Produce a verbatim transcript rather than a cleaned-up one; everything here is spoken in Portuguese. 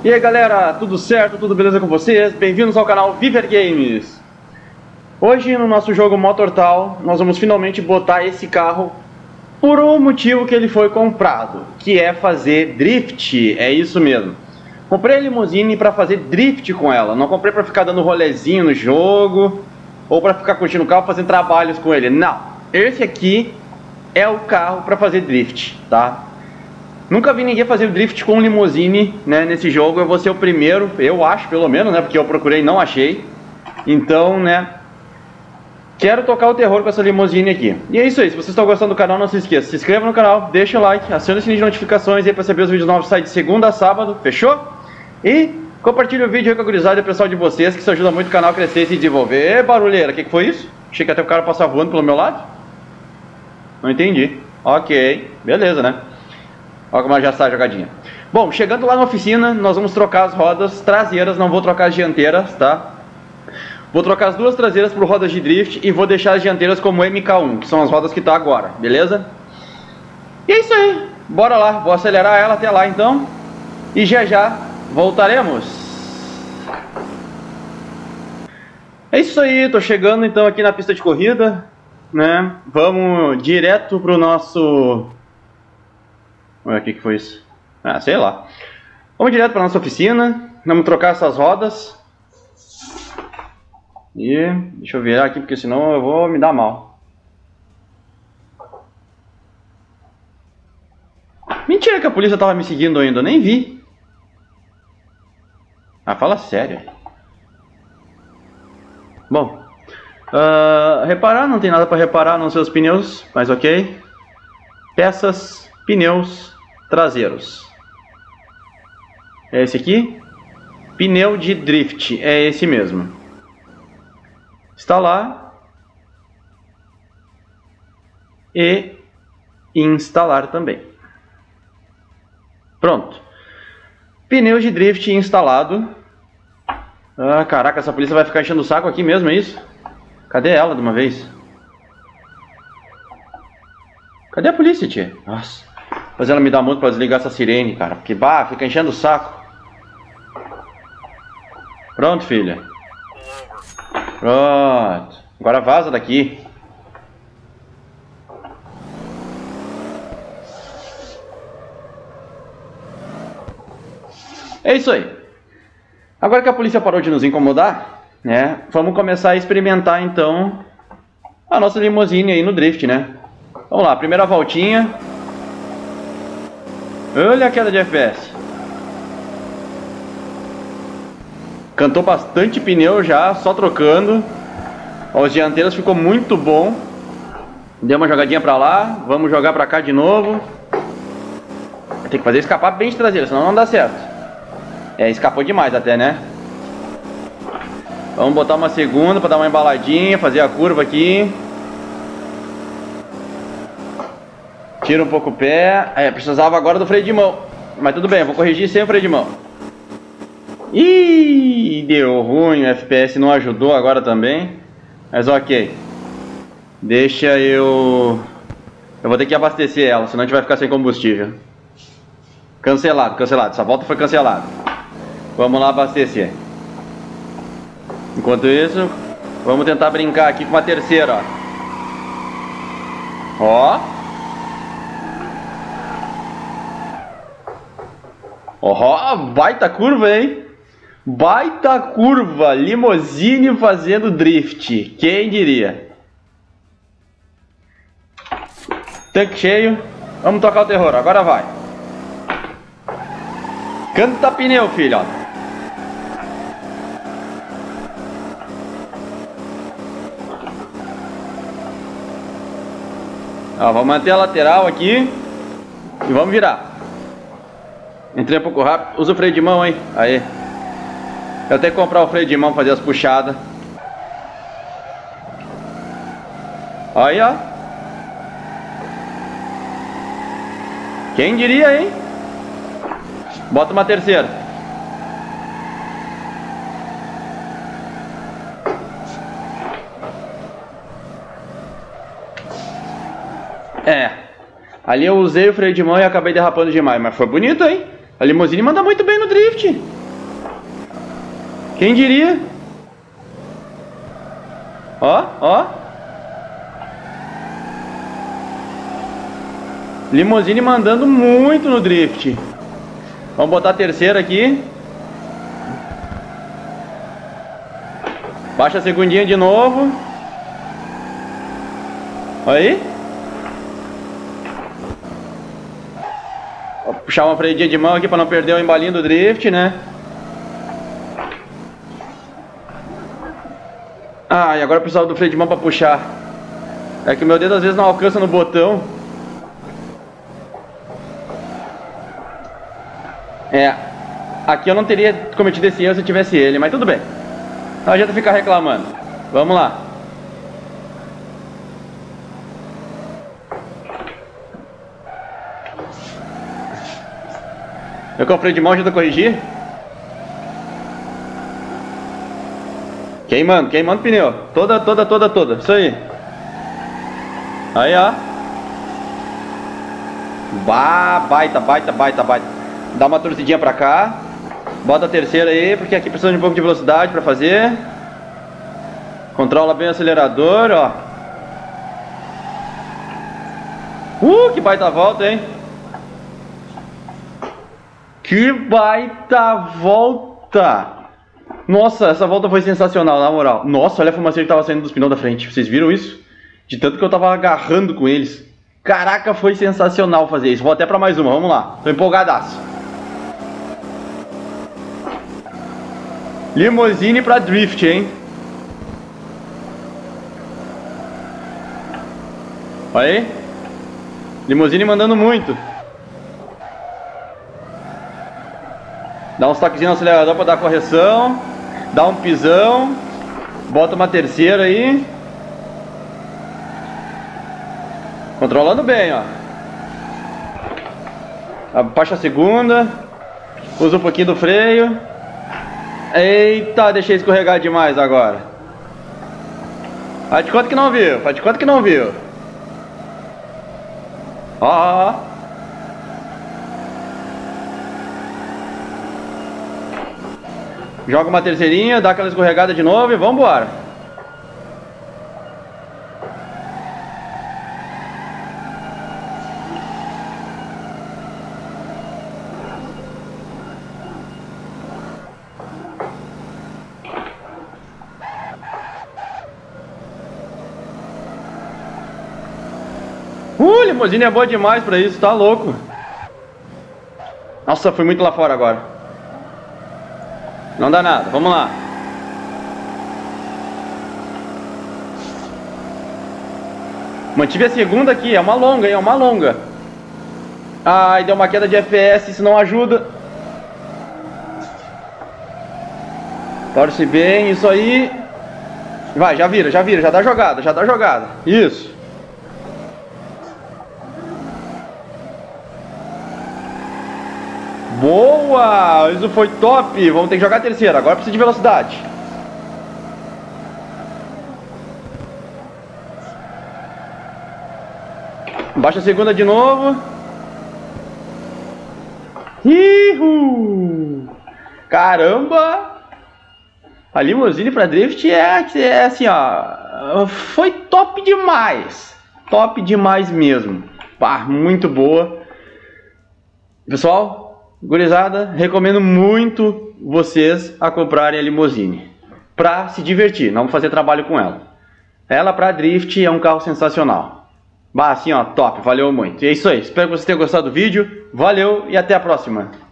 E aí galera, tudo certo? Tudo beleza com vocês? Bem-vindos ao canal Viver Games. Hoje no nosso jogo Motortal nós vamos finalmente botar esse carro por um motivo que ele foi comprado, que é fazer drift, é isso mesmo. Comprei a limousine para fazer drift com ela, não comprei para ficar dando rolezinho no jogo ou para ficar curtindo o carro fazendo trabalhos com ele, não. Esse aqui é o carro para fazer drift, tá? Nunca vi ninguém fazer drift com limousine, né, nesse jogo. Eu vou ser o primeiro, eu acho, pelo menos, né, porque eu procurei e não achei. Então, né, quero tocar o terror com essa limousine aqui. E é isso aí, se vocês estão gostando do canal, não se esqueça, se inscreva no canal, deixa o like, acione o sininho de notificações aí para saber os vídeos novos que saem de segunda a sábado, fechou? E compartilhe o vídeo aí com a gurizada e o pessoal de vocês, que isso ajuda muito o canal a crescer e se desenvolver. Ê, barulheira, o que, que foi isso? Achei que até o cara passava voando pelo meu lado. Não entendi. Ok, beleza, né? Olha como ela já sai a jogadinha. Bom, chegando lá na oficina, nós vamos trocar as rodas traseiras, não vou trocar as dianteiras, tá? Vou trocar as duas traseiras por rodas de drift e vou deixar as dianteiras como M K um, que são as rodas que tá agora, beleza? E é isso aí, bora lá, vou acelerar ela até lá então. E já já voltaremos. É isso aí, tô chegando então aqui na pista de corrida, né? Vamos direto pro nosso... Olha, o que que foi isso? Ah, sei lá. Vamos direto para nossa oficina. Vamos trocar essas rodas. E deixa eu virar aqui, porque senão eu vou me dar mal. Mentira que a polícia tava me seguindo ainda, eu nem vi. Ah, fala sério. Bom, uh, reparar, não tem nada para reparar nos seus pneus, mas ok. Peças, pneus traseiros. É esse aqui. Pneu de drift, é esse mesmo. Instalar e instalar também. Pronto. Pneu de drift instalado. Ah, caraca, essa polícia vai ficar enchendo o saco aqui mesmo, é isso? Cadê ela de uma vez? Cadê a polícia, tia? Nossa. Mas ela me dá muito pra desligar essa sirene, cara. Porque, bah, fica enchendo o saco. Pronto, filha. Pronto. Agora vaza daqui. É isso aí. Agora que a polícia parou de nos incomodar, né? Vamos começar a experimentar, então, a nossa limousine aí no drift, né? Vamos lá, primeira voltinha. Olha a queda de F P S. Cantou bastante pneu já, só trocando. Ó, os dianteiros ficou muito bom. Deu uma jogadinha pra lá. Vamos jogar pra cá de novo. Tem que fazer escapar bem de traseira, senão não dá certo. É, escapou demais até, né? Vamos botar uma segunda pra dar uma embaladinha, fazer a curva aqui. Tira um pouco o pé. É, precisava agora do freio de mão. Mas tudo bem, vou corrigir sem o freio de mão. Ih, deu ruim. O F P S não ajudou agora também. Mas ok. Deixa eu... Eu vou ter que abastecer ela, senão a gente vai ficar sem combustível. Cancelado, cancelado. Essa volta foi cancelada. Vamos lá abastecer. Enquanto isso, vamos tentar brincar aqui com uma terceira, ó. Ó. Ó, oh, baita curva, hein? Baita curva, limousine fazendo drift. Quem diria? Tanque cheio. Vamos tocar o terror, agora vai. Canta pneu, filho, ó. Ó, vamos manter a lateral aqui e vamos virar. Entrei um pouco rápido. Usa o freio de mão, hein? Aí. Eu tenho que comprar o freio de mão, fazer as puxadas. Aí, ó. Quem diria, hein? Bota uma terceira. É. Ali eu usei o freio de mão e acabei derrapando demais. Mas foi bonito, hein? A limousine manda muito bem no drift. Quem diria? Ó, ó. Limousine mandando muito no drift. Vamos botar a terceira aqui. Baixa a segundinha de novo. Aí. Vou puxar uma freadinha de mão aqui para não perder o embalinho do drift, né? Ah, e agora eu precisava do freio de mão para puxar. É que o meu dedo às vezes não alcança no botão. É, aqui eu não teria cometido esse erro se eu tivesse ele, mas tudo bem. Não adianta ficar reclamando. Vamos lá. Eu com o freio de mão ajuda a corrigir. Queimando, queimando o pneu. Toda, toda, toda, toda. Isso aí. Aí, ó. Bah, baita, baita, baita, baita. Dá uma torcidinha pra cá. Bota a terceira aí, porque aqui precisa de um pouco de velocidade pra fazer. Controla bem o acelerador, ó. Uh, que baita volta, hein? Que baita volta! Nossa, essa volta foi sensacional, na moral. Nossa, olha a fumaça que tava saindo dos pneus da frente. Vocês viram isso? De tanto que eu tava agarrando com eles. Caraca, foi sensacional fazer isso. Vou até pra mais uma, vamos lá. Tô empolgadaço. Limousine pra drift, hein? Olha aí. Limousine mandando muito. Dá uns toquezinhos no acelerador pra dar correção. Dá um pisão. Bota uma terceira aí. Controlando bem, ó. Abaixa a segunda. Usa um pouquinho do freio. Eita, deixei escorregar demais agora. Faz de conta que não viu. Faz de conta que não viu. Ó, ó, ó. Joga uma terceirinha, dá aquela escorregada de novo e vambora. Uh, limousine é boa demais pra isso, tá louco. Nossa, fui muito lá fora agora. Não dá nada, vamos lá. Mantive a segunda aqui, é uma longa, é uma longa. Ai, deu uma queda de F P S, isso não ajuda. Torce bem, isso aí. Vai, já vira, já vira, já dá jogada, já dá jogada. Isso. Boa! Isso foi top! Vamos ter que jogar a terceira, agora precisa de velocidade. Baixa a segunda de novo. Ihu! Caramba! A limousine para drift é, é assim, ó. Foi top demais! Top demais mesmo. Pá, muito boa. Pessoal, gurizada, recomendo muito vocês a comprarem a limousine pra se divertir, não fazer trabalho com ela. Ela pra drift é um carro sensacional. Bah, assim ó, top, valeu muito. E é isso aí, espero que vocês tenham gostado do vídeo, valeu e até a próxima.